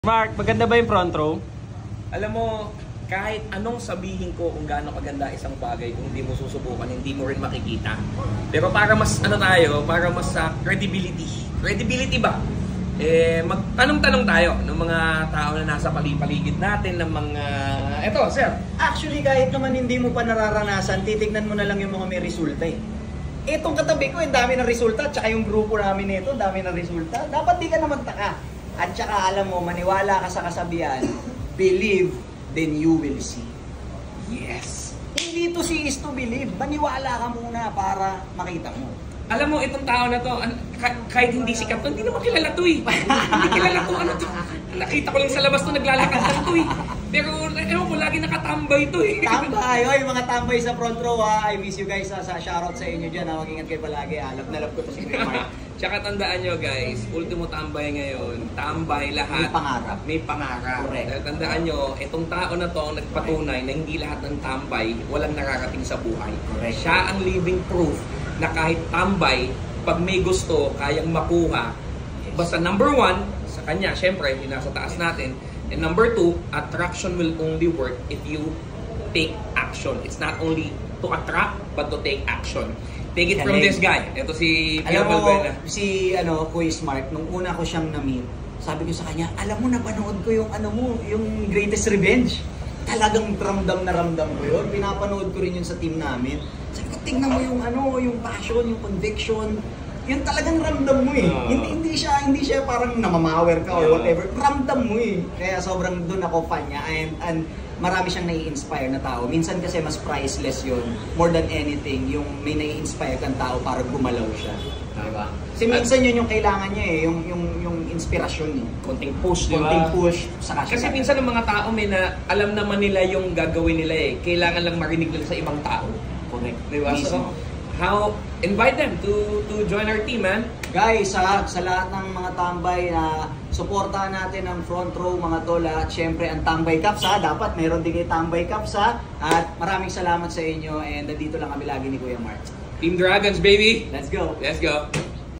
Mark, maganda ba yung front row? Alam mo, kahit anong sabihin ko kung gaano kaganda isang bagay, kung hindi mo susubukan, hindi mo rin makikita. Pero para mas para mas credibility. Credibility ba? Magtanong-tanong tayo ng mga tao na nasa paligid natin, ng mga... Eto, sir. Actually, kahit naman hindi mo pa nararanasan, titignan mo na lang yung mga may resulta eh. Itong katabi ko, yung dami ng resulta, tsaka yung grupo namin nito, dami ng resulta. Dapat di ka naman taka. At tsaka alam mo, maniwala ka sa kasabihan, believe, then you will see. Yes. Hindi to see is to believe. Maniwala ka muna para makita mo. Alam mo, itong tao na to, kahit hindi sikat to, hindi naman kilala to eh. Hindi kilala to, ano to. Nakita ko lang sa labas to, naglalakad lang to eh. Pero, ewan ko, lagi nakatambay to eh. Tambay! Oy, mga tambay sa front row ha. I miss you guys ha. Shoutout sa inyo dyan ha. Mag-ingat kayo palagi ha. Love na love ko to si Kuya Mark. Tsaka tandaan nyo guys, ultimo tambay ngayon, tambay lahat. May pangarap. May pangarap. Correct. Dahil tandaan nyo, itong tao na to ang nagpatunay na hindi lahat ng tambay walang nakarating sa buhay. Correct. Siya ang living proof na kahit tambay, pag may gusto, kayang makuha. Basta number one, sa kanya, syempre, yung nasa taas natin. And number two, attraction will only work if you take action. It's not only to attract, but to take action. Take it from this guy. Ito si Pia Valbuena. Si Kuya Smart, nung una ko siyang na-meet, sabi ko sa kanya, alam mo, napanood ko yung yung Greatest Revenge. Talagang ramdam na ramdam ko yun. Pinapanood ko rin yun sa team namin. Sabi ko, tingnan mo yung passion, yung conviction. Yun talagang ramdam mo eh. Hindi siya parang namamawer ka or whatever. Ramdam mo eh. Kaya sobrang doon ako fan niya. And marami siyang nai-inspire na tao. Minsan kasi mas priceless yun. More than anything, yung may nai-inspire kang tao para gumalaw siya. Diba? Kasi minsan yun yung kailangan niya eh. Yung inspirasyon niya. Konting push, di ba? Konting push. Saka Kasi minsan ng mga tao may alam naman nila yung gagawin nila eh. Kailangan lang marinig nila sa ibang tao. Correct. Diba? So, invite them to join our team, man. Guys, sa lahat ng mga tambay na suportahan natin ang front row, mga tol, at syempre ang Tambay Cups ha, dapat meron din kayo Tambay Cups ha, at maraming salamat sa inyo and nandito lang kami lagi ni Kuya Mark. Team Dragons, baby! Let's go! Let's go!